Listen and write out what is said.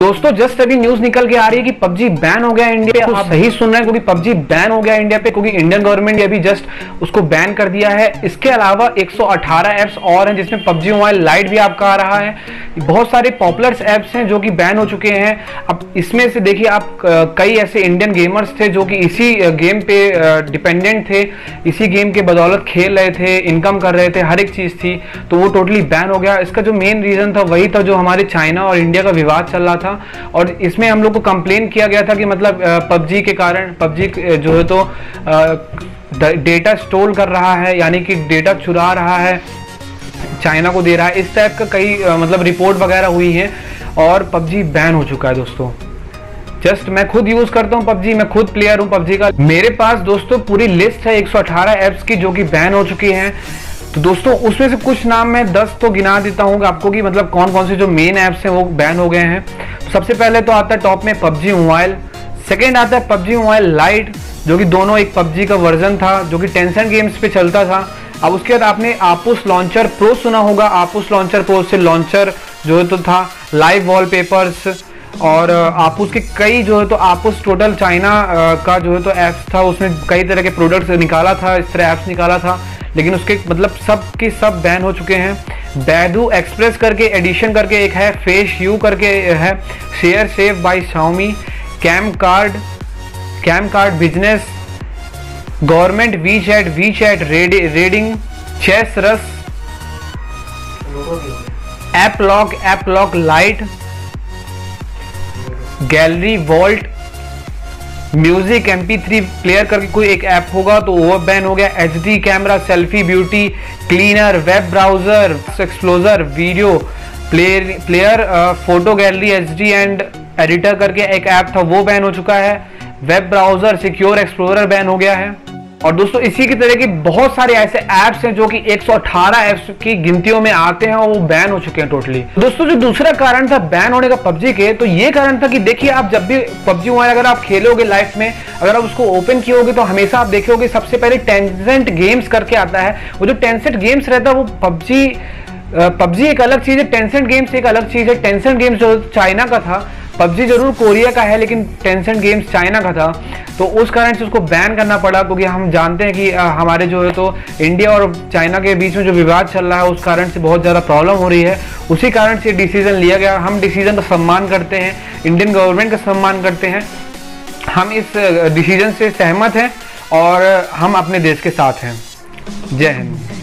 दोस्तों जस्ट अभी न्यूज निकल के आ रही है कि पबजी बैन हो गया इंडिया पे। आप सही सुन रहे हैं, क्योंकि पबजी बैन हो गया इंडिया पे, क्योंकि इंडियन गवर्नमेंट ने अभी जस्ट उसको बैन कर दिया है। इसके अलावा 118 ऐप्स और हैं जिसमें पबजी मोबाइल लाइट भी आपका आ रहा है। बहुत सारे पॉपुलर ऐप्स हैं जो कि बैन हो चुके हैं। अब इसमें से देखिए आप कई ऐसे इंडियन गेमर्स थे जो कि इसी गेम पे डिपेंडेंट थे, इसी गेम के बदौलत खेल रहे थे, इनकम कर रहे थे, हर एक चीज थी, तो वो टोटली बैन हो गया। इसका जो मेन रीजन था वही था जो हमारे चाइना और इंडिया का विवाद चल रहा था, और इसमें हम लोग को कंप्लेन किया गया था कि मतलब पबजी के कारण पबजी जो है तो डेटा स्टोल कर रहा है, यानी कि डेटा चुरा रहा है, चाइना को दे रहा है। इस टाइप का कई मतलब रिपोर्ट वगैरह हुई है और पबजी बैन हो चुका है दोस्तों। जस्ट मैं खुद यूज करता हूँ पबजी, मैं खुद प्लेयर हूँ पबजी का। मेरे पास दोस्तों पूरी लिस्ट है 118 ऐप्स की जो कि बैन हो चुकी हैं। तो दोस्तों उसमें से कुछ नाम मैं 10 तो गिना देता हूँ आपको कि मतलब कौन कौन से जो मेन ऐप्स हैं वो बैन हो गए हैं। तो सबसे पहले तो आता है टॉप में पबजी मोबाइल, सेकेंड आता है पबजी मोबाइल लाइट, जो कि दोनों एक पबजी का वर्जन था जो कि टेंसेंट गेम्स पे चलता था। अब उसके बाद आपने आपूस लॉन्चर प्रो सुना होगा। आपूस लॉन्चर प्रो से लॉन्चर जो है तो था, लाइव वॉलपेपर्स और आपूस के कई जो है तो आपूस टोटल चाइना का जो है तो ऐप्स था, उसमें कई तरह के प्रोडक्ट्स निकाला था, इस तरह ऐप्स निकाला था, लेकिन उसके मतलब सब के सब बैन हो चुके हैं। बैडू एक्सप्रेस करके एडिशन करके एक है, फेस यू करके है, share save by Xiaomi, CamCard business, government WeChat reading, chess rush, app lock lite, gallery vault, music MP3 player करके कोई एक ऐप होगा तो वो बैन हो गया। HD camera, selfie beauty, cleaner, web browser, explorer, video player, photo gallery HD and editor करके एक ऐप था वो बैन हो चुका है। Web browser, secure explorer ban हो गया है। और दोस्तों इसी की तरह के बहुत सारे ऐसे ऐप्स हैं जो कि 118 ऐप्स की गिनतियों में आते हैं और वो बैन हो चुके हैं टोटली। दोस्तों जो दूसरा कारण था बैन होने का पबजी के, तो ये कारण था कि देखिए आप जब भी पबजी मोबाइल अगर आप खेलोगे लाइफ में, अगर आप उसको ओपन किए होगे तो हमेशा आप देखोगे सबसे पहले टेंसेंट गेम्स करके आता है। वो जो टेंसेंट गेम्स रहता है वो पबजी एक अलग चीज है, टेंसेंट गेम्स एक अलग चीज है। टेंसेंट गेम्स जो चाइना का था, पबजी जरूर कोरिया का है लेकिन टेंसेंट गेम्स चाइना का था, तो उस कारण से उसको बैन करना पड़ा, क्योंकि हम जानते हैं कि हमारे जो है तो इंडिया और चाइना के बीच में जो विवाद चल रहा है उस कारण से बहुत ज़्यादा प्रॉब्लम हो रही है। उसी कारण से डिसीजन लिया गया। हम डिसीजन का सम्मान करते हैं, इंडियन गवर्नमेंट का सम्मान करते हैं, हम इस डिसीजन से सहमत हैं और हम अपने देश के साथ हैं। जय हिंद।